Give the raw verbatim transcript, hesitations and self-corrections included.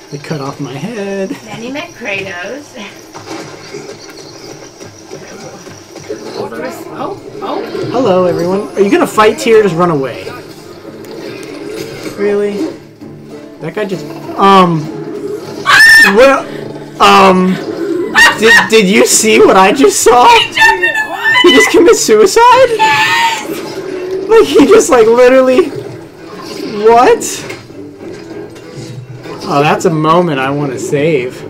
They cut off my head. Then he met Kratos. Oh, oh. Hello, everyone. Are you gonna fight Tyr or just run away? Really? That guy just... Um... Well... Um... Did, did you see what I just saw? He just commits suicide? Yes! Like, he just, like, literally... What? Oh, that's a moment I want to save.